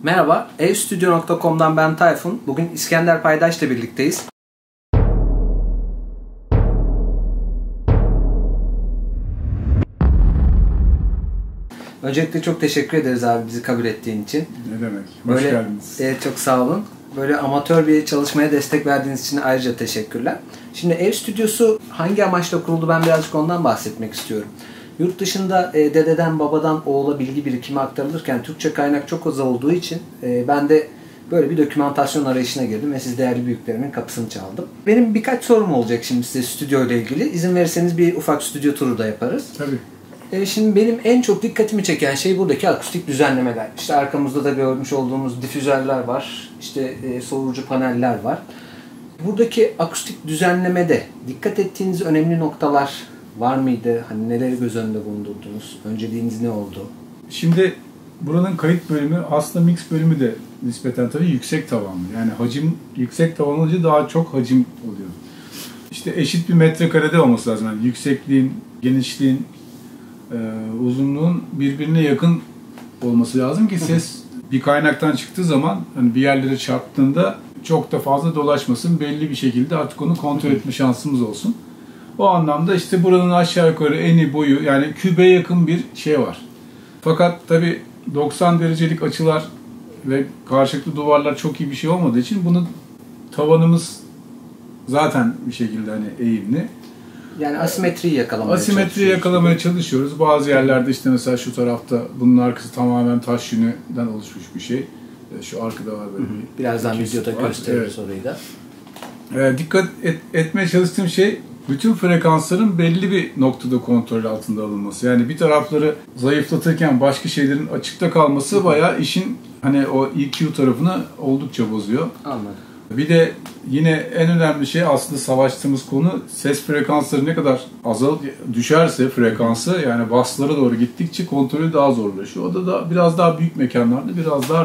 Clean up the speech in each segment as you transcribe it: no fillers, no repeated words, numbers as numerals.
Merhaba, evstudio.com'dan ben Tayfun. Bugün İskender Paydaş'la birlikteyiz. Öncelikle çok teşekkür ederiz abi bizi kabul ettiğin için. Ne demek, hoş geldiniz. Evet, çok sağ olun. Böyle amatör bir çalışmaya destek verdiğiniz için ayrıca teşekkürler. Şimdi ev stüdyosu hangi amaçla kuruldu, ben birazcık ondan bahsetmek istiyorum. Yurt dışında dededen babadan oğula bilgi birikimi aktarılırken Türkçe kaynak çok az olduğu için ben de böyle bir dokümantasyon arayışına girdim ve siz değerli büyüklerimin kapısını çaldım. Benim birkaç sorum olacak şimdi size stüdyo ile ilgili. İzin verirseniz bir ufak stüdyo turu da yaparız. Tabii. Şimdi benim en çok dikkatimi çeken şey buradaki akustik düzenlemeler. İşte arkamızda da görmüş olduğumuz difüzörler var. İşte soğurucu paneller var. Buradaki akustik düzenlemede dikkat ettiğiniz önemli noktalar var mıydı? Hani neleri göz önünde bulundurdunuz? Önceliğiniz ne oldu? Şimdi buranın kayıt bölümü aslında mix bölümü de nispeten tabii yüksek tavanlı. Yani hacim yüksek tavan olunca daha çok hacim oluyor. İşte eşit bir metrekarede olması lazım. Yani yüksekliğin, genişliğin, uzunluğun birbirine yakın olması lazım ki ses bir kaynaktan çıktığı zaman hani bir yerlere çarptığında çok da fazla dolaşmasın. Belli bir şekilde artık onu kontrol etme şansımız olsun. O anlamda işte buranın aşağı yukarı eni boyu yani kübe yakın bir şey var. Fakat tabii 90 derecelik açılar ve karşılıklı duvarlar çok iyi bir şey olmadığı için bunu tavanımız zaten bir şekilde hani eğimli. Yani asimetriyi yakalamaya çalışıyoruz. Bazı yerlerde işte mesela şu tarafta bunun arkası tamamen taş yününden oluşmuş bir şey. Şu arkada var böyle bir. Birazdan videoda gösteririz orayı da. Dikkat etmeye çalıştığım şey bütün frekansların belli bir noktada kontrol altında alınması. Yani bir tarafları zayıflatırken başka şeylerin açıkta kalması bayağı işin hani o EQ tarafını oldukça bozuyor. Anladım. Bir de yine en önemli şey aslında savaştığımız konu ses frekansları ne kadar düşerse frekansı yani baslara doğru gittikçe kontrolü daha zorlaşıyor. O da biraz daha büyük mekanlarda biraz daha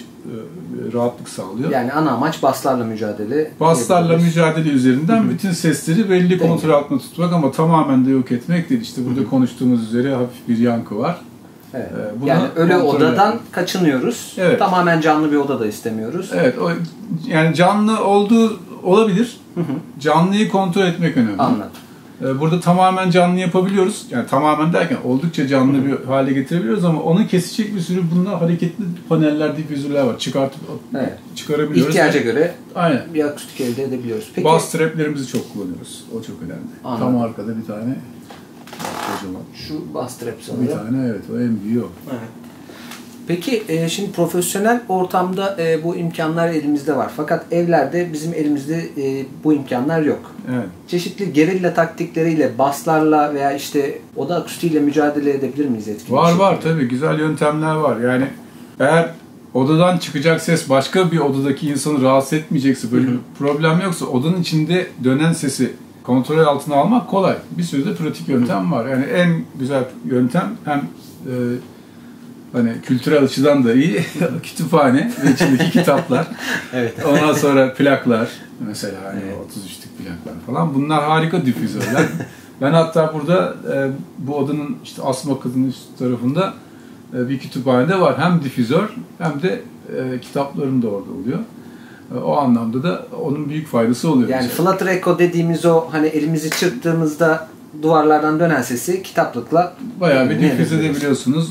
rahatlık sağlıyor. Yani ana amaç baslarla mücadele. Baslarla mücadele üzerinden bütün sesleri belli kontrol altında tutmak ama tamamen de yok etmek değil. İşte burada konuştuğumuz üzere hafif bir yankı var. Evet. Yani ölü odadan kaçınıyoruz. Evet. Tamamen canlı bir oda da istemiyoruz. Evet. Yani canlı olduğu olabilir. Canlıyı kontrol etmek önemli. Anladım. Burada tamamen canlı yapabiliyoruz. Yani tamamen derken oldukça canlı bir hale getirebiliyoruz ama onu kesecek bir sürü bunlar hareketli paneller, difüzörler var. Çıkarabiliyoruz. İhtiyaca göre aynen bir akustik elde edebiliyoruz. Peki, bass trap'lerimizi çok kullanıyoruz. O çok önemli. Anladım. Tam arkada bir tane kocaman. Şu bass trap sanırım. Bir tane evet. O en büyüğü o. Evet. Peki şimdi profesyonel ortamda bu imkanlar elimizde var. Fakat evlerde bizim elimizde bu imkanlar yok. Evet. Çeşitli gerilla taktikleriyle, baslarla veya işte oda akustiğiyle mücadele edebilir miyiz etkili? Var tabii. Güzel yöntemler var. Yani eğer odadan çıkacak ses başka bir odadaki insanı rahatsız etmeyecekse, böyle bir problem yoksa odanın içinde dönen sesi kontrol altına almak kolay. Bir sürü de pratik yöntem var. Yani en güzel yöntem hem hani kültürel açıdan da iyi kütüphane ve içindeki kitaplar. Evet. Ondan sonra plaklar mesela hani 33'lük plaklar falan. Bunlar harika difüzörler. Ben hatta burada bu odanın işte asma kadının üst tarafında bir kütüphanede var. Hem difüzör hem de kitaplarım da orada oluyor. O anlamda da onun büyük faydası oluyor. Yani flutter echo dediğimiz o hani elimizi çırptığımızda duvarlardan dönen sesi kitaplıkla bayağı bir difüze edebiliyorsunuz.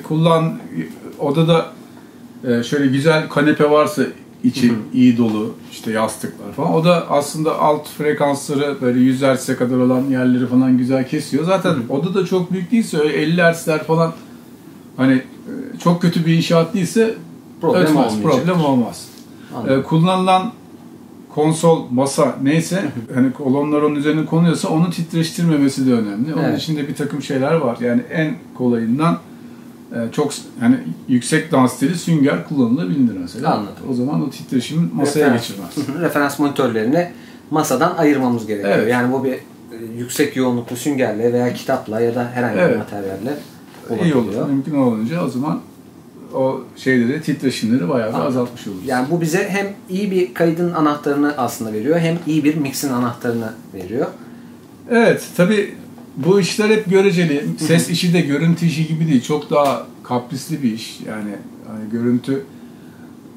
Odada şöyle güzel kanepe varsa içi iyi dolu işte yastıklar falan. O da aslında alt frekansları böyle 100 Hz'e kadar olan yerleri falan güzel kesiyor. Zaten oda da çok büyük değilse öyle 50 Hz'ler falan hani çok kötü bir inşaat değilse problem olmaz. Kullanılan konsol, masa neyse hani kolonlar onun üzerine konuyorsa onu titreştirmemesi de önemli. Onun içinde bir takım şeyler var. Yani en kolayından çok hani yüksek densiteli sünger kullanılabilir mesela. Anladım. O zaman o titreşimi masaya geçirmez. Referans monitörlerini masadan ayırmamız gerekiyor. Evet. Yani bu bir yüksek yoğunluklu süngerle veya kitapla ya da herhangi bir materyalle olabiliyor. İyi olur. Mümkün olunca o zaman o şeyleri, titreşimleri bayağı bir azaltmış oluruz. Yani bu bize hem iyi bir kaydın anahtarını aslında veriyor, hem iyi bir mixin anahtarını veriyor. Evet, tabii bu işler hep göreceli. Ses işi de görüntü işi gibi değil. Çok daha kaprisli bir iş. Yani hani görüntü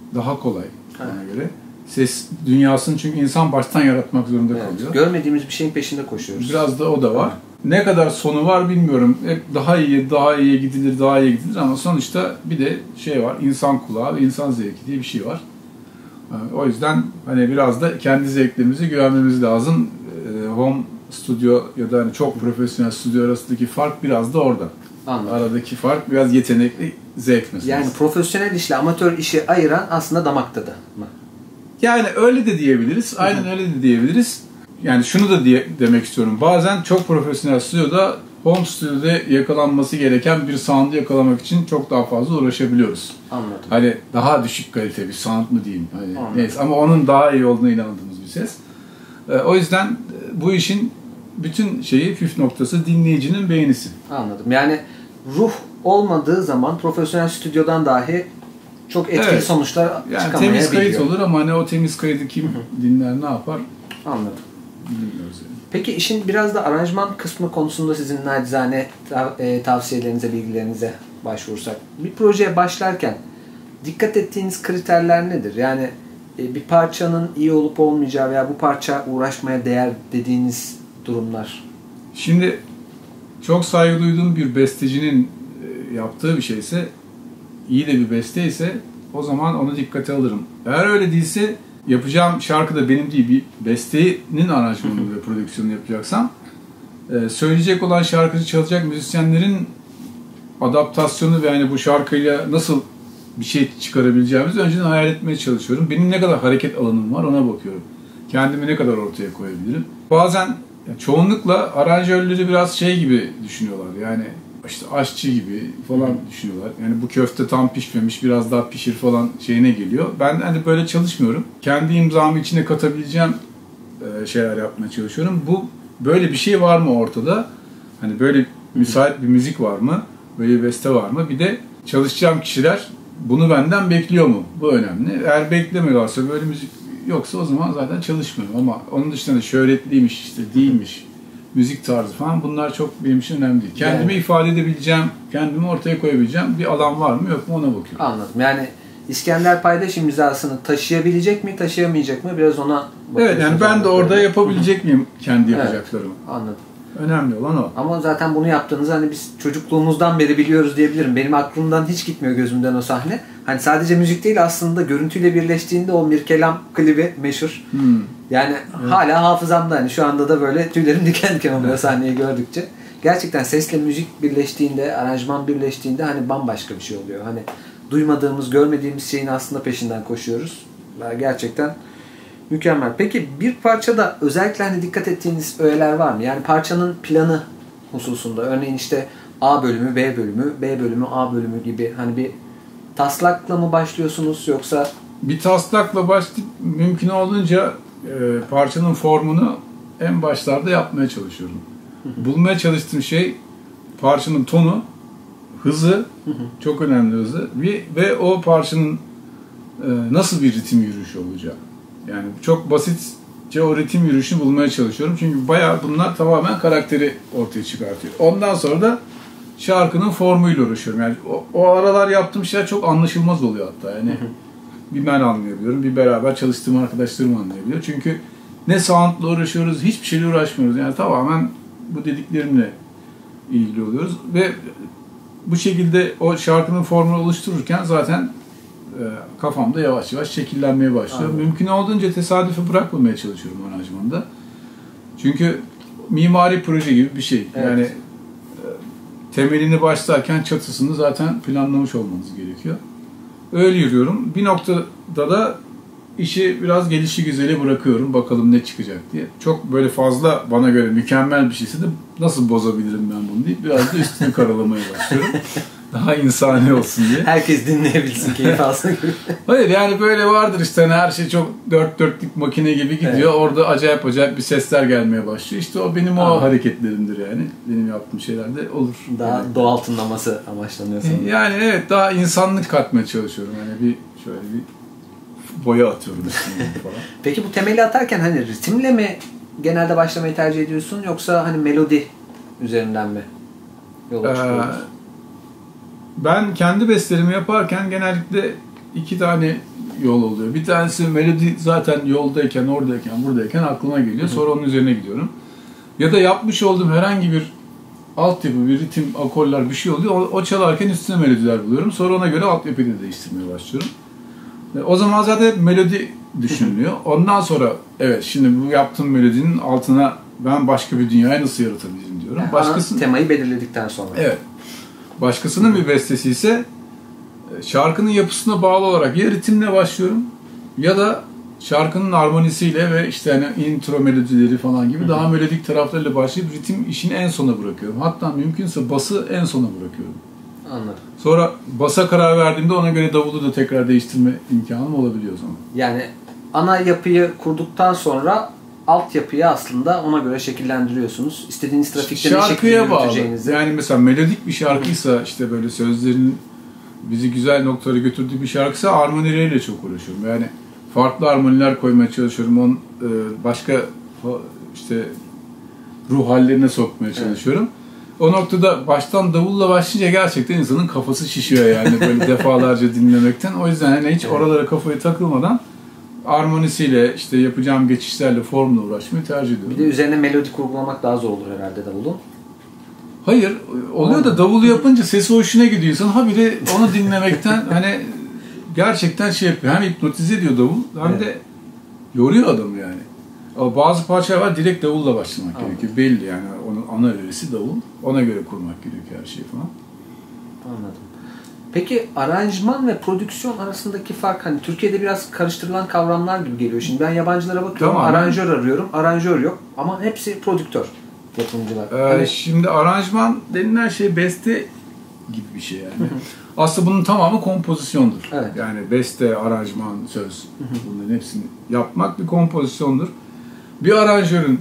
daha kolay bana göre. Ses dünyasını çünkü insan baştan yaratmak zorunda kalıyor. Görmediğimiz bir şeyin peşinde koşuyoruz. Biraz da o da var. Ne kadar sonu var bilmiyorum. Hep daha iyiye gidilir ama sonuçta bir de şey var. İnsan kulağı ve insan zevki diye bir şey var. O yüzden hani biraz da kendi zevklerimize güvenmemiz lazım. Home stüdyo ya da hani çok profesyonel stüdyo arasındaki fark biraz da orada. Anladım. Aradaki fark biraz yetenekli zevk meselesi. Yani profesyonel işle amatör işi ayıran aslında damak tadı mı? Yani öyle de diyebiliriz. Aynen öyle de diyebiliriz. Yani şunu da demek istiyorum. Bazen çok profesyonel stüdyoda home stüdyoda yakalanması gereken bir sound'u yakalamak için çok daha fazla uğraşabiliyoruz. Anladım. Hani daha düşük kalite bir sound mu diyeyim. Hani neyse ama onun daha iyi olduğuna inandığımız bir ses. O yüzden bu işin bütün püf noktası dinleyicinin beğenisi. Anladım. Yani ruh olmadığı zaman profesyonel stüdyodan dahi çok etkili sonuçlar çıkamayabiliyor. Temiz kayıt olur ama hani o temiz kaydı kim dinler, ne yapar? Anladım. Bilmiyoruz yani. Peki işin biraz da aranjman kısmı konusunda sizin nacizane tavsiyelerinize, bilgilerinize başvursak. Bir projeye başlarken dikkat ettiğiniz kriterler nedir? Yani bir parçanın iyi olup olmayacağı veya bu parça uğraşmaya değer dediğiniz durumlar. Şimdi çok saygı duyduğum bir bestecinin yaptığı bir şeyse, iyi de bir beste ise o zaman onu dikkate alırım. Eğer öyle değilse yapacağım şarkı da benim değil, bir bestenin aranjmanını ve prodüksiyonunu yapacaksam söyleyecek olan şarkıcı, çalacak müzisyenlerin adaptasyonu ve yani bu şarkıyla nasıl bir şey çıkarabileceğimizi önceden hayal etmeye çalışıyorum. Benim ne kadar hareket alanım var ona bakıyorum. Kendimi ne kadar ortaya koyabilirim. Bazen çoğunlukla aranjörleri biraz gibi düşünüyorlar. Yani işte aşçı gibi falan düşünüyorlar. Yani bu köfte tam pişmemiş, biraz daha pişir falan şeyine geliyor. Ben hani böyle çalışmıyorum. Kendi imzamı içine katabileceğim şeyler yapmaya çalışıyorum. Böyle bir şey var mı ortada? Hani böyle müsait bir müzik var mı? Böyle bir beste var mı? Bir de çalışacağım kişiler bunu benden bekliyor mu? Bu önemli. Eğer beklemiyorlarsa, böyle müzik yoksa o zaman zaten çalışmıyorum. Ama onun dışında şöhretliymiş, işte değilmiş, müzik tarzı falan, bunlar çok benim için önemli değil. Kendimi ifade edebileceğim, kendimi ortaya koyabileceğim bir alan var mı yok mu ona bakıyorum. Anladım. Yani İskender Paydaş imzasını taşıyabilecek mi, taşıyamayacak mı? Biraz ona bakıyorsunuz. Evet, yani ben de orada yapabilecek miyim kendi yapacaklarımı? Anladım. Önemli olan o. Ama zaten bunu yaptığınızı hani biz çocukluğumuzdan beri biliyoruz diyebilirim. Benim aklımdan hiç gitmiyor gözümden o sahne. Hani sadece müzik değil, aslında görüntüyle birleştiğinde o Mirkelam klibi meşhur. Yani hala hafızamda, hani şu anda da böyle tüylerim diken diken oluyor sahneyi gördükçe. Gerçekten sesle müzik birleştiğinde, aranjman birleştiğinde hani bambaşka bir şey oluyor. Hani duymadığımız, görmediğimiz şeyin aslında peşinden koşuyoruz. Gerçekten mükemmel. Peki bir parçada özellikle hani dikkat ettiğiniz öğeler var mı? Yani parçanın planı hususunda. Örneğin işte A bölümü, B bölümü, B bölümü, A bölümü gibi hani bir taslakla mı başlıyorsunuz yoksa? Bir taslakla başlayıp mümkün olduğunca parçanın formunu en başlarda yapmaya çalışıyorum. Bulmaya çalıştığım şey parçanın tonu, hızı, çok önemli hızı ve o parçanın nasıl bir ritim yürüyüşü olacak. Yani çok basitçe o ritim yürüyüşünü bulmaya çalışıyorum. Çünkü bayağı bunlar tamamen karakteri ortaya çıkartıyor. Ondan sonra da şarkının formuyla uğraşıyorum. Yani o aralar yaptığım şeyler çok anlaşılmaz oluyor hatta. Yani bir ben anlayabiliyorum, bir beraber çalıştığım arkadaşlarım anlayabiliyor. Çünkü ne soundla uğraşıyoruz, hiçbir şeyle uğraşmıyoruz. Yani tamamen bu dediklerimle ilgili oluyoruz. Ve bu şekilde o şarkının formunu oluştururken zaten kafamda yavaş yavaş şekillenmeye başlıyor. Anladım. Mümkün olduğunca tesadüfe bırakmamaya çalışıyorum aranjmanda. Çünkü mimari proje gibi bir şey. Evet. Yani temelini başlarken çatısını zaten planlamış olmanız gerekiyor. Öyle yürüyorum. Bir noktada da işi biraz gelişigüzeli bırakıyorum. Bakalım ne çıkacak diye. Çok böyle fazla bana göre mükemmel bir şeyse de nasıl bozabilirim ben bunu deyip biraz da üstünü karalamaya başlıyorum. Daha insani olsun diye. Herkes dinleyebilsin, keyif alsın gibi. Hayır, yani böyle vardır işte, hani her şey çok dört dörtlük makine gibi gidiyor. Evet. Orada acayip acayip bir sesler gelmeye başlıyor. İşte o benim o hareketlerimdir yani. Benim yaptığım şeylerde olur. Daha yani doğal tınlaması amaçlanıyor sanırım. Yani evet, daha insanlık katmaya çalışıyorum. Yani bir şöyle bir boya atıyorum falan. Peki bu temeli atarken hani ritimle mi genelde başlamayı tercih ediyorsun, yoksa hani melodi üzerinden mi yola çıkıyorsun? Ben kendi bestelerimi yaparken genellikle 2 tane yol oluyor. Bir tanesi melodi zaten yoldayken, oradayken, buradayken aklıma geliyor. Sonra onun üzerine gidiyorum. Ya da yapmış olduğum herhangi bir altyapı, bir ritim, akorlar bir şey oluyor. O çalarken üstüne melodiler buluyorum. Sonra ona göre altyapıyı da değiştirmeye başlıyorum. O zaman zaten melodi düşünülüyor. Ondan sonra evet şimdi bu yaptığım melodinin altına ben başka bir dünyayı nasıl yaratabilirim diyorum. Başkasının temayı belirledikten sonra. Evet. Başkasının bir bestesi ise şarkının yapısına bağlı olarak ya ritimle başlıyorum ya da şarkının armonisiyle ve işte hani intro melodileri falan gibi daha melodik taraflarıyla başlayıp ritim işini en sona bırakıyorum. Hatta mümkünse bası en sona bırakıyorum. Anladım. Sonra basa karar verdiğimde ona göre davulu da tekrar değiştirme imkanım olabiliyor o zaman. Yani ana yapıyı kurduktan sonra altyapıyı aslında ona göre şekillendiriyorsunuz. İstediğiniz trafikte ne şekilde yürüteceğinizi. Yani mesela melodik bir şarkıysa işte böyle sözlerinin bizi güzel noktalara götürdüğü bir şarkıysa armonileriyle çok uğraşıyorum. Yani farklı armoniler koymaya çalışıyorum. Başka işte ruh hallerine sokmaya çalışıyorum. Evet. O noktada baştan davulla başlayınca gerçekten insanın kafası şişiyor yani böyle defalarca dinlemekten. O yüzden hani hiç oralara kafayı takılmadan armonisiyle işte yapacağım geçişlerle formla uğraşmayı tercih ediyorum. Bir de üzerine melodi kurgulamak daha zor olur herhalde davulun. Hayır, oluyor da davulu yapınca sesi hoşuna gidiyor insan. Ha bir de onu dinlemekten hani gerçekten şey yapıyor. Hem hipnotize ediyor davul hem de yoruyor adamı yani. Ama bazı parçalar var direkt davulla başlamak gerekiyor. Belli yani onun ana öğresi davul. Ona göre kurmak gerekiyor her şeyi falan. Anladım. Peki aranjman ve prodüksiyon arasındaki fark hani Türkiye'de biraz karıştırılan kavramlar gibi geliyor. Şimdi ben yabancılara bakıyorum, tamam, aranjör arıyorum, aranjör yok ama hepsi prodüktör yapımcılar. Hani... Şimdi aranjman denilen şey beste gibi bir şey yani. Aslında bunun tamamı kompozisyondur. Evet. Yani beste, aranjman, söz bunların hepsini yapmak bir kompozisyondur. Bir aranjörün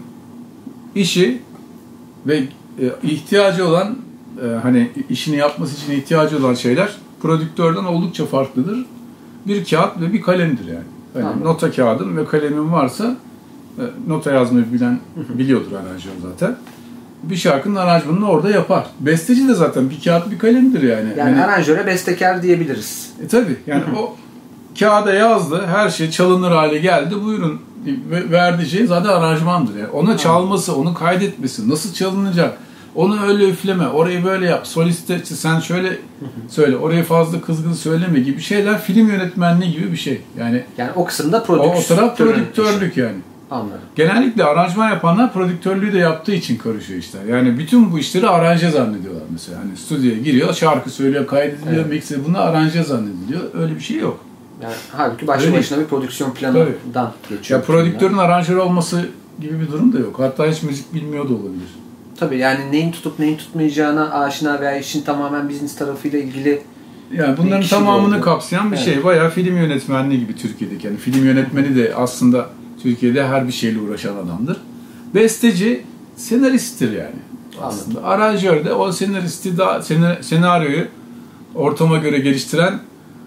işi ve ihtiyacı olan hani işini yapması için ihtiyacı olan şeyler prodüktörden oldukça farklıdır. Bir kağıt ve bir kalemdir yani. Yani nota kağıdın ve kalemin varsa nota yazmayı bilen biliyordur aranjör zaten. Bir şarkının aranjmanını orada yapar. Besteci de zaten bir kağıt bir kalemdir yani. Yani aranjöre bestekar diyebiliriz. Tabii yani o kağıda yazdı, her şey çalınır hale geldi. Buyurun verdiği şey zaten aranjmandır yani. Ona çalması, onu kaydetmesi, nasıl çalınacak, onu öyle üfleme, orayı böyle yap, soliste sen şöyle söyle, orayı fazla kızgın söyleme gibi şeyler film yönetmenliği gibi bir şey. Yani o kısımda o taraf prodüktörlük yani. Anladım. Genellikle aranjman yapanlar prodüktörlüğü de yaptığı için karışıyor işler. Yani bütün bu işleri aranje zannediyorlar mesela. Hani stüdyoya giriyor, şarkı söylüyor, kaydediliyor, evet, mix ediliyor. Bunlar aranje zannediliyor. Öyle bir şey yok. Yani halbuki başlı başına bir prodüksiyon planından geçiyor. Ya prodüktörün aranjör olması gibi bir durum da yok. Hatta hiç müzik bilmiyor da olabilir. Tabii yani neyin tutup neyin tutmayacağına aşina veya işin tamamen business tarafıyla ilgili. Yani bunların tamamını kapsayan bir şey. Bayağı film yönetmenliği gibi Türkiye'deki. Yani film yönetmeni de aslında Türkiye'de her bir şeyle uğraşan adamdır. Besteci senaristtir yani. Aslında aranjör de o senaristi daha senaryoyu ortama göre geliştiren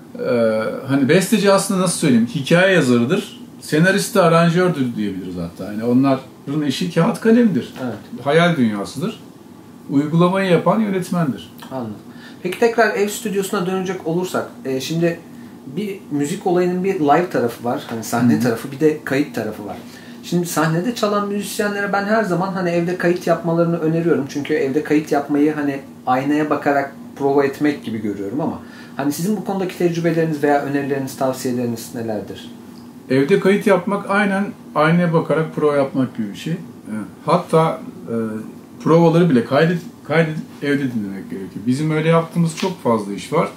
hani besteci aslında nasıl söyleyeyim hikaye yazarıdır. Senarist de aranjördür diyebiliriz hatta. Yani onların işi kağıt kalemdir. Evet. Hayal dünyasıdır. Uygulamayı yapan yönetmendir. Anladım. Peki tekrar ev stüdyosuna dönecek olursak şimdi bir müzik olayının bir live tarafı var. Hani sahne tarafı bir de kayıt tarafı var. Şimdi sahnede çalan müzisyenlere ben her zaman hani evde kayıt yapmalarını öneriyorum. Çünkü evde kayıt yapmayı hani aynaya bakarak prova etmek gibi görüyorum ama hani sizin bu konudaki tecrübeleriniz veya önerileriniz, tavsiyeleriniz nelerdir? Evde kayıt yapmak aynen aynaya bakarak prova yapmak gibi bir şey. Hatta provaları bile kaydedip evde dinlemek gerekiyor. Bizim öyle yaptığımız çok fazla iş var.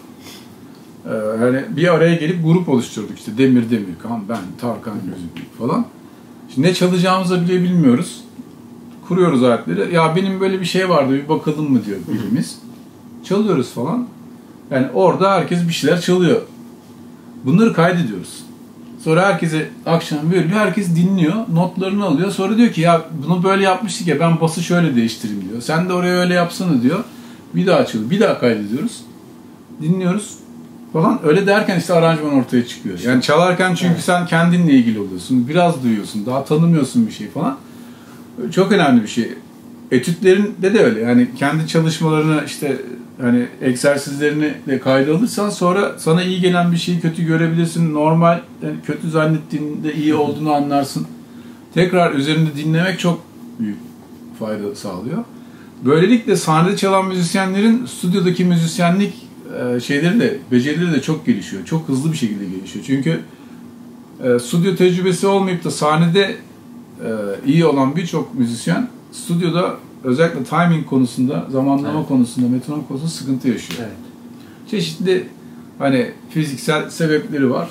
Yani bir araya gelip grup oluşturduk işte Demir Demirkan, ben, Tarkan Gözükük falan. Şimdi ne çalacağımızı bile bilmiyoruz. Kuruyoruz aletleri. Ya benim böyle bir şey vardı bir bakalım mı diyor birimiz. Çalıyoruz falan. Yani orada herkes bir şeyler çalıyor. Bunları kaydediyoruz. Sonra herkese akşam veriliyor. Herkes dinliyor. Notlarını alıyor. Sonra diyor ki ya bunu böyle yapmıştık ya ben bası şöyle değiştireyim diyor. Sen de oraya öyle yapsana diyor. Bir daha çalıyor. Bir daha kaydediyoruz. Dinliyoruz falan. Öyle derken işte aranjman ortaya çıkıyor. Yani çalarken çünkü sen kendinle ilgili oluyorsun. Biraz duyuyorsun. Daha tanımıyorsun bir şey falan. Çok önemli bir şey. Etütlerinde de öyle. Yani kendi çalışmalarını işte hani egzersizlerini de kayda alırsan sonra sana iyi gelen bir şeyi kötü görebilirsin. Normal yani kötü zannettiğinde iyi olduğunu anlarsın. Tekrar üzerinde dinlemek çok büyük fayda sağlıyor. Böylelikle sahnede çalan müzisyenlerin stüdyodaki müzisyenlik şeyleri de, becerileri de çok gelişiyor. Çok hızlı bir şekilde gelişiyor. Çünkü stüdyo tecrübesi olmayıp da sahnede iyi olan birçok müzisyen stüdyoda özellikle timing konusunda, zamanlama konusunda, metronom konusunda sıkıntı yaşıyor. Evet. Çeşitli hani fiziksel sebepleri var.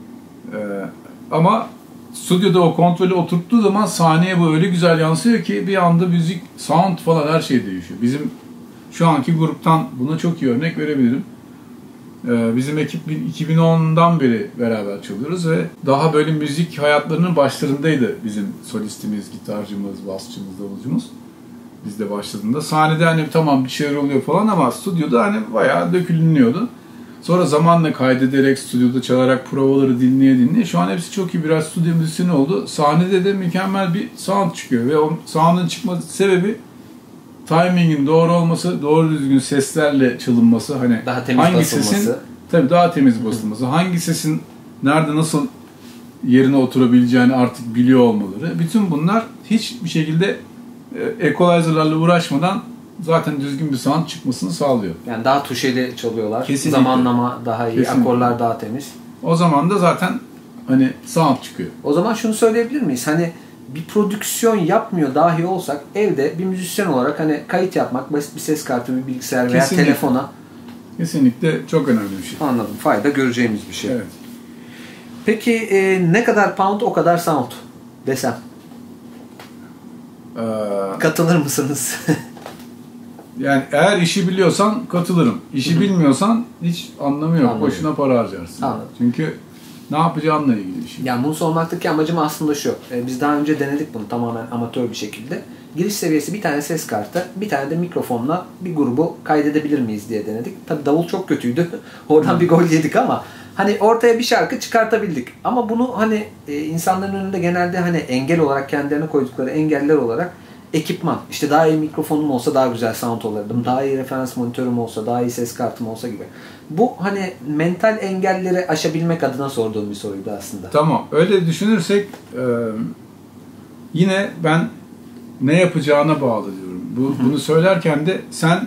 Ama stüdyoda o kontrolü oturttuğu zaman sahneye bu öyle güzel yansıyor ki bir anda müzik, sound falan her şey değişiyor. Bizim şu anki gruptan buna çok iyi örnek verebilirim. Bizim ekip 2010'dan beri beraber çalıyoruz ve daha böyle müzik hayatlarının başlarındaydı bizim solistimiz, gitarcımız, basçımız, davulcumuz. Biz de başladığında. Sahnede hani tamam bir şeyler oluyor falan ama stüdyoda hani bayağı dökülünüyordu. Sonra zamanla kaydederek, stüdyoda çalarak provaları dinleye şu an hepsi çok iyi birer stüdyo müzisyeni oldu. Sahnede de mükemmel bir sound çıkıyor ve o sound'un çıkması sebebi timingin doğru olması, doğru düzgün seslerle çalınması, hani daha temiz hangi basılması. sesin tabii daha temiz basılması, hangi sesin nerede nasıl yerine oturabileceğini artık biliyor olmaları. Bütün bunlar hiçbir şekilde equalizer'larla uğraşmadan zaten düzgün bir sound çıkmasını sağlıyor. Yani daha tuşeli çalıyorlar. Kesinlikle. Zamanlama daha iyi, Kesinlikle. akorlar daha temiz. O zaman da zaten hani sound çıkıyor. O zaman şunu söyleyebilir miyiz? Hani bir prodüksiyon yapmıyor dahi olsak evde bir müzisyen olarak hani kayıt yapmak, basit bir ses kartı, bir bilgisayar veya Kesinlikle. telefona. Kesinlikle çok önemli bir şey. Anladım. Fayda göreceğimiz bir şey. Evet. Peki ne kadar pound o kadar sound desem? Katılır mısınız? Yani eğer işi biliyorsan katılırım. İşi bilmiyorsan hiç anlamı yok. Anladım. Boşuna para harcarsın. Anladım. Çünkü ne yapacağınla ilgili bir şey. Yani bunu sormaktaki amacım aslında şu. Biz daha önce denedik bunu tamamen amatör bir şekilde. Giriş seviyesi bir tane ses kartı, bir tane de mikrofonla bir grubu kaydedebilir miyiz diye denedik. Tabii davul çok kötüydü. Oradan bir gol yedik ama hani ortaya bir şarkı çıkartabildik. Ama bunu hani insanların önünde genelde hani engel olarak kendilerine koydukları engeller olarak ekipman. İşte daha iyi mikrofonum olsa daha güzel sound alırdım. Daha iyi referans monitörüm olsa, daha iyi ses kartım olsa gibi. Bu hani mental engelleri aşabilmek adına sorduğum bir soruydu aslında. Tamam. Öyle düşünürsek yine ben ne yapacağına bağlı diyorum. Bunu söylerken de sen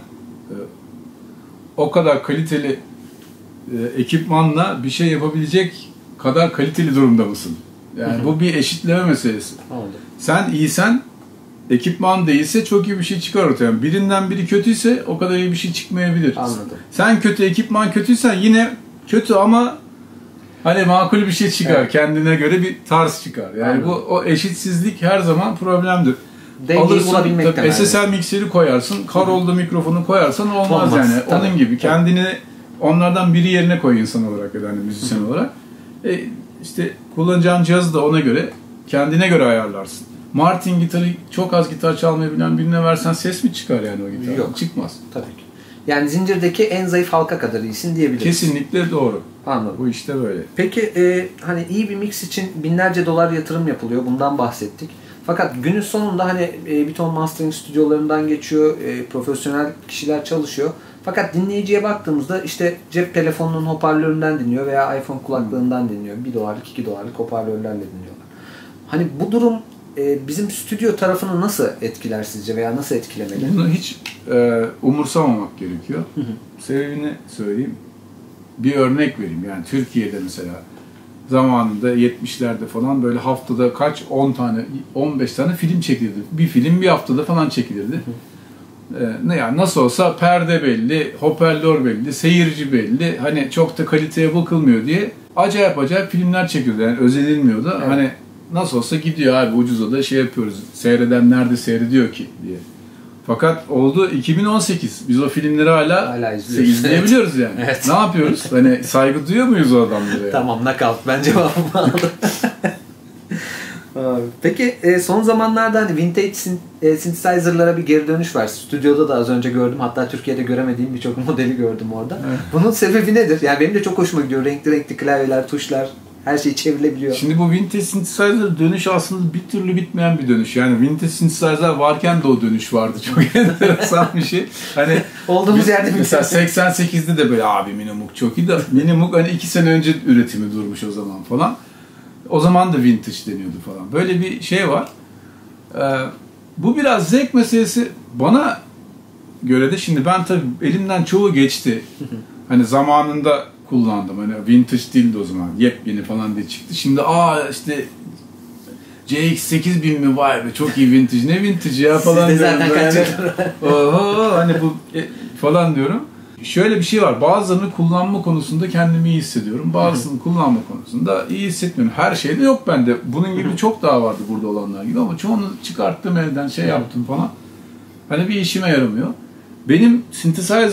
o kadar kaliteli ekipmanla bir şey yapabilecek kadar kaliteli durumda mısın? Yani bu bir eşitleme meselesi. Oldu. Sen iyisen, ekipman değilse çok iyi bir şey çıkar ortaya. Yani birinden biri kötüyse o kadar iyi bir şey çıkmayabilir. Anladım. Sen kötü, ekipman kötüysen yine kötü ama hani makul bir şey çıkar. Evet. Kendine göre bir tarz çıkar. Yani Anladım. bu o eşitsizlik her zaman problemdir. Dengeyi bulabilmek de SSL mikseri koyarsın, Karol'da mikrofonu koyarsan olmaz yani. Tabii. Onun gibi kendini onlardan biri yerine koy insan olarak ya da hani müzisyen olarak. İşte kullanacağın cihazı da ona göre kendine göre ayarlarsın. Martin gitarı çok az gitar çalmayı bilen birine versen ses mi çıkar yani o gitar? Yok. Çıkmaz. Tabii ki. Yani zincirdeki en zayıf halka kadar iyisin diyebiliriz. Kesinlikle doğru. Anladım. Bu işte böyle. Peki hani iyi bir mix için binlerce dolar yatırım yapılıyor. Bundan bahsettik. Fakat günün sonunda hani bir ton mastering stüdyolarından geçiyor. Profesyonel kişiler çalışıyor. Fakat dinleyiciye baktığımızda işte cep telefonunun hoparlöründen dinliyor veya iPhone kulaklığından dinliyor. 1 dolarlık 2 dolarlık hoparlörlerle dinliyorlar. Hani bu durum bizim stüdyo tarafını nasıl etkiler sizce veya nasıl etkilemeli? Bunu hiç umursamamak gerekiyor. Sebebini söyleyeyim. Bir örnek vereyim. Yani Türkiye'de mesela zamanında 70'lerde falan böyle haftada 10 tane 15 tane film çekilirdi. Bir film bir haftada falan çekilirdi. Yani nasıl olsa perde belli, hoparlör belli, seyirci belli. Hani çok da kaliteye bakılmıyor diye acayip filmler çekildi. Yani özenilmiyordu. Evet. Hani nasıl olsa gidiyor abi ucuza da şey yapıyoruz. Seyreden nerede seyrediyor ki diye. Fakat oldu 2018. Biz o filmleri hala izleyebiliyoruz yani. Evet. Ne yapıyoruz? Hani saygı duyuyor muyuz o adamlara? Yani? Tamam, knockout. Ben cevabımı aldım. Peki son zamanlarda hani vintage synthesizer'lara bir geri dönüş var. Stüdyoda da az önce gördüm. Hatta Türkiye'de göremediğim birçok modeli gördüm orada. Evet. Bunun sebebi nedir? Yani benim de çok hoşuma gidiyor. Renkli klavyeler, tuşlar. Her şey çevrilebiliyor. Şimdi bu vintage synthesizer dönüş aslında bir türlü bitmeyen bir dönüş. Yani vintage synthesizer varken de o dönüş vardı. Çok enteresan bir şey. Hani olduğumuz yerde mesela 88'de de böyle abi Minimoog çok iyi de Minimoog hani 2 sene önce üretimi durmuş o zaman falan. O zaman da vintage deniyordu falan. Böyle bir şey var. Bu biraz zevk meselesi bana göre de. Şimdi ben tabii elimden çoğu geçti. Hani zamanında kullandım. Hani vintage değildi o zaman. Yepyeni falan diye çıktı. Şimdi işte CX-8000 mi vay be çok iyi vintage. Ne vintage ya falan diyorum. Siz de zaten böyle. kaç yıldır. Oho hani bu falan diyorum. Şöyle bir şey var. Bazılarını kullanma konusunda kendimi iyi hissediyorum. Bazısını kullanma konusunda iyi hissetmiyorum. Her şey de yok bende. Bunun gibi çok daha vardı burada olanlar gibi ama çoğunu çıkarttım elden şey yaptım falan. Hani bir işime yaramıyor. Benim synthesizer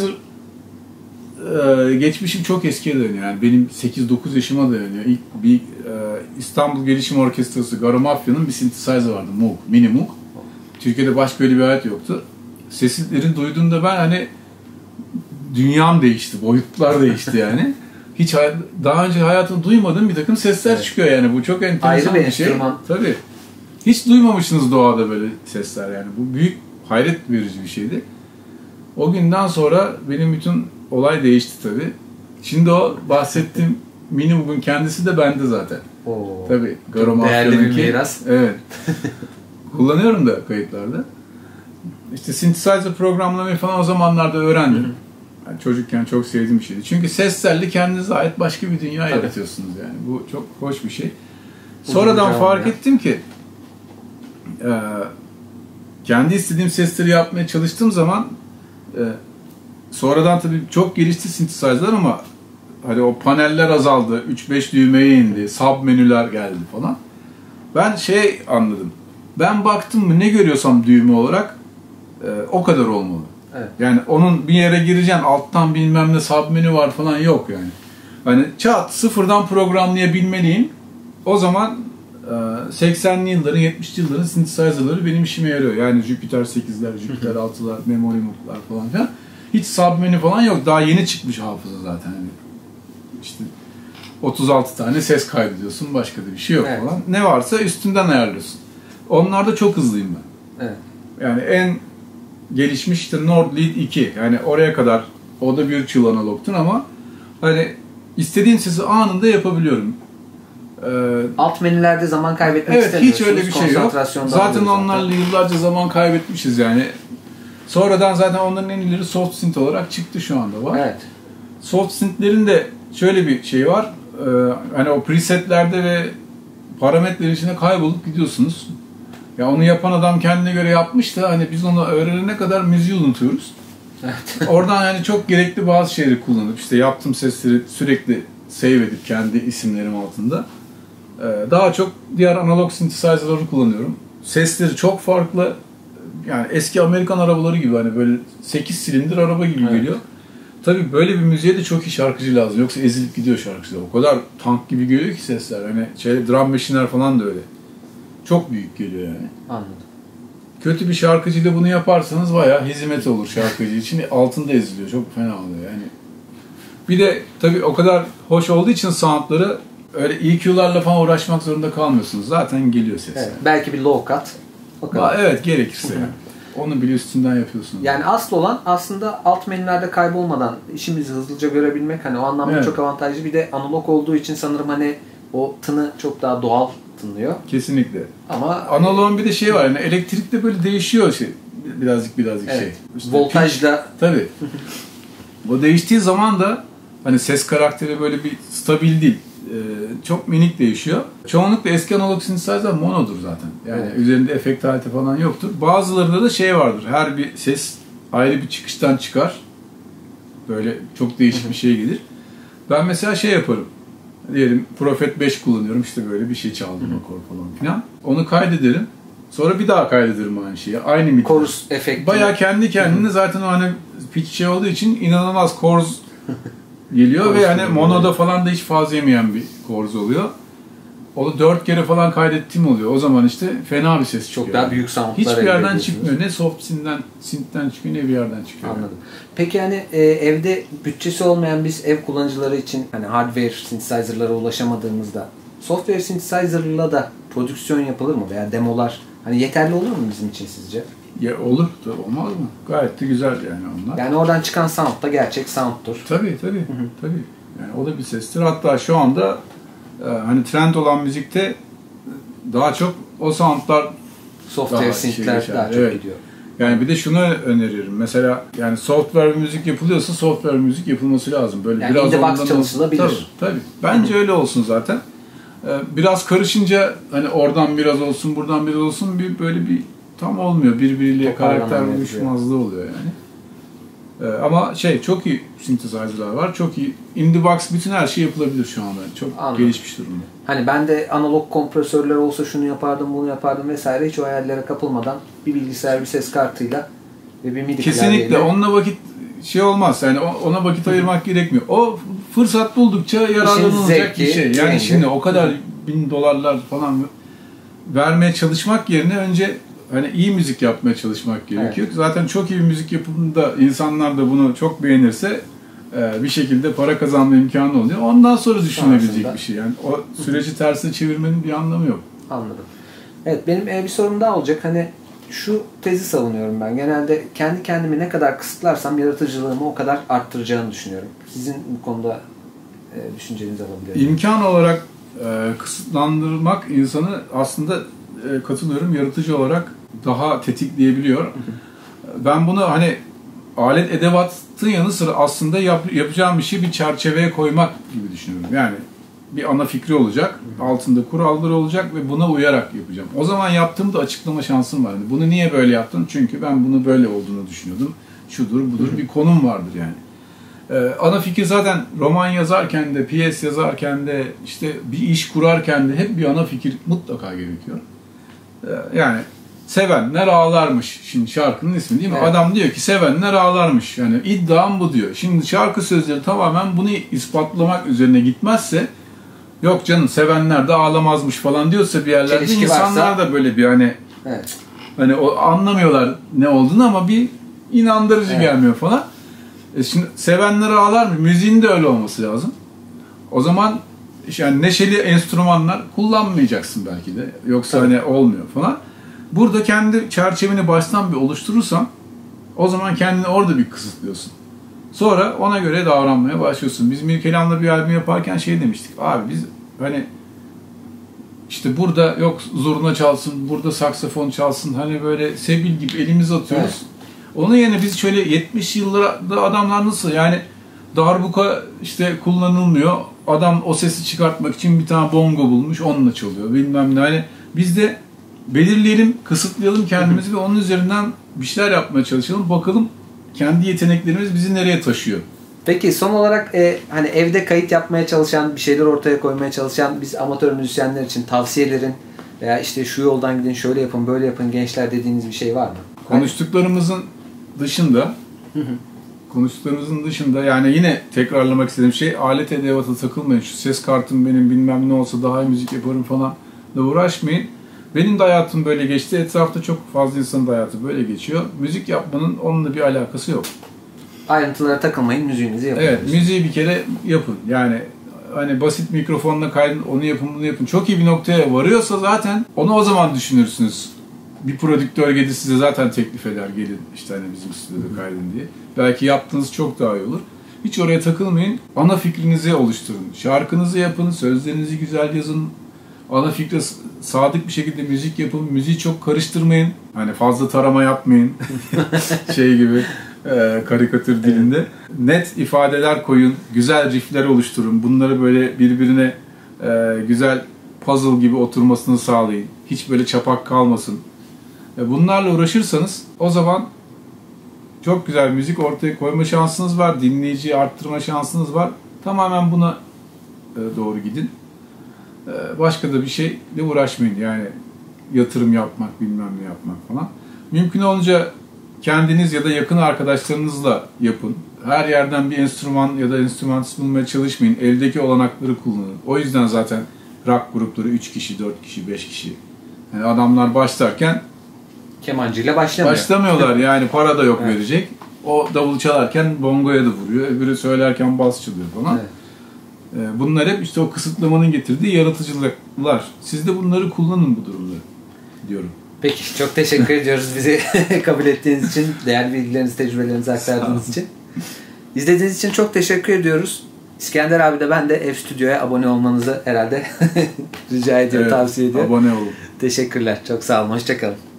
geçmişim çok eskiye dayanıyor. Yani benim 8-9 yaşıma dayanıyor. İlk bir İstanbul Gelişim Orkestrası Garo Mafya'nın bir synthesizer vardı. Moog, Mini Moog. Türkiye'de başka öyle bir alet yoktu. Sesleri duyduğumda ben hani dünyam değişti, boyutlar değişti yani. Hiç daha önce hayatımda duymadığım bir takım sesler çıkıyor yani. Bu çok enteresan bir şey. Tabii. Hiç duymamışsınız doğada böyle sesler yani. Bu büyük hayret verici bir şeydi. O günden sonra benim bütün olay değişti tabii. Şimdi o bahsettiğim Minimoog'un kendisi de bende zaten. Oo. Tabii. Garo değerli bir miras. Evet. Kullanıyorum da kayıtlarda. İşte synthesizer programlamayı falan o zamanlarda öğrendim. Yani çocukken çok sevdiğim bir şeydi. Çünkü seslerle kendinize ait başka bir dünya yaratıyorsunuz yani. Bu çok hoş bir şey. Sonradan fark ettim ki kendi istediğim sesleri yapmaya çalıştığım zaman sonradan tabii çok gelişti synthesizer'lar ama hani o paneller azaldı. 3-5 düğmeye indi. Sub menüler geldi falan. Ben anladım. Ben baktım mı ne görüyorsam düğme olarak o kadar olmalı. Evet. Yani onun bir yere gireceksin alttan bilmem ne sub menü var falan yok yani. Hani sıfırdan programlayabilmeliyim. O zaman 80'li yılların 70'li yılların synthesizer'ları benim işime yarıyor. Yani Jupiter 8'ler, Jupiter 6'lar, Memory Moog'lar falan filan. Hiç sub menü falan yok. Daha yeni çıkmış hafıza zaten. Yani işte 36 tane ses kaydediyorsun. Başka da bir şey yok falan. Ne varsa üstünden ayarlıyorsun. Onlarda çok hızlıyım ben. Evet. Yani en gelişmiş işte Nord Lead 2. Yani oraya kadar o da virtual analogtun ama hani istediğin sesi anında yapabiliyorum. Alt menülerde zaman kaybetmek istemiyorsunuz. Evet, hiç öyle bir şey yok. Zaten onlarla yıllarca zaman kaybetmişiz yani. Sonradan zaten onların en iyileri soft synth olarak çıktı şu anda var. Evet. Soft synth'lerin de şöyle bir şey var. Hani o presetlerde ve parametreler içine kaybolup gidiyorsunuz. Ya onu yapan adam kendine göre yapmış da hani biz onu öğrenene kadar müziği unutuyoruz. Evet. Oradan yani çok gerekli bazı şeyleri kullanıp işte yaptığım sesleri sürekli save edip kendi isimlerim altında. Daha çok diğer analog synthesizer'ları kullanıyorum. Sesleri çok farklı. Yani eski Amerikan arabaları gibi hani böyle 8 silindir araba gibi geliyor. Tabii böyle bir müziğe de çok iyi şarkıcı lazım. Yoksa ezilip gidiyor şarkıcılar. O kadar tank gibi geliyor ki sesler. Hani drum machine'ler falan da öyle. Çok büyük geliyor yani. Anladım. Kötü bir şarkıcıyla bunu yaparsanız bayağı hizmet olur şarkıcı için. Altında eziliyor. Çok fena oluyor yani. Bir de tabii o kadar hoş olduğu için soundları öyle EQ'larla falan uğraşmak zorunda kalmıyorsunuz. Zaten geliyor ses. Evet, belki bir low cut. O kadar. Evet gerekirse yani. Onu bile üstünden yapıyorsunuz. Yani asıl olan aslında alt menülerde kaybolmadan işimizi hızlıca görebilmek. Hani o anlamda çok avantajlı. Bir de analog olduğu için sanırım hani o tını çok daha doğal tınlıyor. Kesinlikle. Ama analogun bir de şey var yani elektrikte böyle değişiyor birazcık şey. İşte voltajla. Tabii. Bu değiştiği zaman da hani ses karakteri böyle bir stabil değil. Çok minik değişiyor. Çoğunlukla eski analog synthesizer monodur zaten. Yani üzerinde efekt aleti falan yoktur. Bazılarında da vardır. Her bir ses ayrı bir çıkıştan çıkar. Böyle çok değişik bir şey gelir. Ben mesela yaparım. Diyelim Prophet 5 kullanıyorum. İşte böyle bir şey çaldım akor falan filan. Onu kaydederim. Sonra bir daha kaydederim aynı şeyi. Aynı miktar. Chorus efekti. Bayağı kendi kendine zaten o hani pitch olduğu için inanılmaz chorus geliyor ve hani monoda falan da hiç faz yemeyen bir chorus oluyor. Onu 4 kere falan kaydettiğim oluyor. O zaman işte fena bir ses çıkıyor. Çok daha büyük soundlar. Hiçbir yerden çıkmıyor. Ne soft synth'ten çıkıyor ne bir yerden çıkıyor. Anladım. Peki hani evde bütçesi olmayan biz ev kullanıcıları için hani hardware synthesizer'lara ulaşamadığımızda software synthesizer'la da prodüksiyon yapılır mı veya demolar hani yeterli olur mu bizim için sizce? Ya olur da olmaz mı? Gayet de güzel yani onlar. Yani oradan çıkan sound da gerçek sound'tur. Tabii. Tabii. Yani o da bir sestir. Hatta şu anda hani trend olan müzikte daha çok o soundlar software synth'ler daha çok gidiyor. Yani bir de şunu öneriyorum. Mesela yani software müzik yapılıyorsa software müzik yapılması lazım. Böyle yani biraz in the box çalışılabilir. Tabii. Bence öyle olsun zaten. Biraz karışınca hani oradan biraz olsun, buradan biraz olsun böyle bir tam olmuyor. Birbiriyle karakter uyuşmazlığı oluyor yani. Ama çok iyi synthesizer'lar var. Çok iyi. In the box bütün her şey yapılabilir şu anda. Çok gelişmiş durumda. Hani ben de analog kompresörler olsa şunu yapardım, bunu yapardım vesaire hiç o hayallere kapılmadan bir bilgisayar, bir ses kartıyla ve bir MIDI kesinlikle onunla vakit olmaz. Yani ona vakit ayırmak gerekmiyor. O fırsat buldukça yararlanılacak bir şey. Yani şimdi o kadar $1000 falan vermeye çalışmak yerine önce hani iyi müzik yapmaya çalışmak gerekiyor. Evet. Zaten çok iyi bir müzik yapımında insanlar da bunu çok beğenirse bir şekilde para kazanma imkanı oluyor. Ondan sonra düşünülebilecek bir şey. Yani o süreci tersine çevirmenin bir anlamı yok. Anladım. Evet, benim bir sorum daha olacak. Hani şu tezi savunuyorum ben. Genelde kendi kendimi ne kadar kısıtlarsam yaratıcılığımı o kadar arttıracağını düşünüyorum. Sizin bu konuda düşüncenizi alabilirim. İmkan olarak kısıtlandırmak insanı aslında katılıyorum. Yaratıcı olarak daha tetikleyebiliyor. Ben bunu hani alet edevatın yanı sıra aslında yapacağım bir şey bir çerçeveye koymak gibi düşünüyorum. Yani bir ana fikri olacak, altında kuralları olacak ve buna uyarak yapacağım. O zaman yaptığımda açıklama şansım var. Yani bunu niye böyle yaptım? Çünkü ben bunu böyle olduğunu düşünüyordum. Şudur, budur bir konum vardır yani. Ana fikir zaten roman yazarken de, piyes yazarken de, işte bir iş kurarken de hep bir ana fikir mutlaka gerekiyor. Yani sevenler ağlarmış. Şimdi şarkının ismi değil mi? Evet. Adam diyor ki sevenler ağlarmış. Yani iddiam bu diyor. Şimdi şarkı sözleri tamamen bunu ispatlamak üzerine gitmezse yok canım sevenler de ağlamazmış falan diyorsa bir yerlerde çelişki insanlar varsa, da böyle bir evet. Hani o anlamıyorlar ne olduğunu ama bir inandırıcı gelmiyor falan. Şimdi sevenler ağlar mı? Müziğin de öyle olması lazım. O zaman yani neşeli enstrümanlar kullanmayacaksın belki de. Yoksa hani olmuyor falan. Burada kendi çerçeveni baştan bir oluşturursan o zaman kendini orada bir kısıtlıyorsun. Sonra ona göre davranmaya başlıyorsun. Biz Mirkelam'la bir albüm yaparken demiştik. Abi biz hani işte burada yok zurna çalsın, burada saksafon çalsın. Hani böyle sebil gibi elimizi atıyoruz. Evet. Onun yerine biz şöyle 70 yıllarda adamlar nasıl yani darbuka işte kullanılmıyor. Adam o sesi çıkartmak için bir tane bongo bulmuş, onunla çalıyor. Bilmem ne. Yani biz de belirleyelim, kısıtlayalım kendimizi ve onun üzerinden bir şeyler yapmaya çalışalım. Bakalım kendi yeteneklerimiz bizi nereye taşıyor. Peki son olarak hani evde kayıt yapmaya çalışan, bir şeyler ortaya koymaya çalışan biz amatör müzisyenler için tavsiyelerin veya işte şu yoldan gidin, şöyle yapın, böyle yapın gençler dediğiniz bir şey var mı? Konuştuklarımızın dışında yani yine tekrarlamak istediğim şey alet edevata takılmayın. Şu ses kartım benim bilmem ne olsa daha iyi müzik yaparım falan da uğraşmayın. Benim de hayatım böyle geçti. Etrafta çok fazla insanın da hayatı böyle geçiyor. Müzik yapmanın onunla bir alakası yok. Ayrıntılara takılmayın, müziğinizi yapın. Evet, müziği bir kere yapın. Yani hani basit mikrofonla kaydın, onu yapın, bunu yapın. Çok iyi bir noktaya varıyorsa zaten onu o zaman düşünürsünüz. Bir prodüktör gelir size zaten teklif eder. Gelin işte hani bizim stüdyoda kaydın diye. Belki yaptığınız çok daha iyi olur. Hiç oraya takılmayın. Ana fikrinizi oluşturun. Şarkınızı yapın, sözlerinizi güzel yazın. Ana fikre sadık bir şekilde müzik yapın. Müziği çok karıştırmayın. Hani fazla tarama yapmayın. Gibi karikatür dilinde. Net ifadeler koyun. Güzel riffler oluşturun. Bunları böyle birbirine güzel puzzle gibi oturmasını sağlayın. Hiç böyle çapak kalmasın. Bunlarla uğraşırsanız o zaman çok güzel müzik ortaya koyma şansınız var. Dinleyiciyi arttırma şansınız var. Tamamen buna doğru gidin. Başka da bir şeyle uğraşmayın. Yani yatırım yapmak, bilmem ne yapmak falan. Mümkün olunca kendiniz ya da yakın arkadaşlarınızla yapın. Her yerden bir enstrüman ya da enstrümanist bulmaya çalışmayın. Eldeki olanakları kullanın. O yüzden zaten rock grupları 3 kişi, 4 kişi, 5 kişi. Yani adamlar başlarken kemancıyla başlamıyorlar. Yani para da yok verecek. O davul çalarken bongoya da vuruyor. Öbürü söylerken bas çalıyor falan. Evet. Bunlar hep işte o kısıtlamanın getirdiği yaratıcılıklar. Siz de bunları kullanın bu durumda diyorum. Peki, çok teşekkür ediyoruz bizi kabul ettiğiniz için, değerli bilgilerinizi, tecrübelerinizi aktardığınız için. İzlediğiniz için çok teşekkür ediyoruz. İskender abi de ben de Ev Stüdyo'ya abone olmanızı herhalde rica ediyorum, tavsiye ediyorum. Abone olun. Teşekkürler, çok sağ olun, hoşçakalın.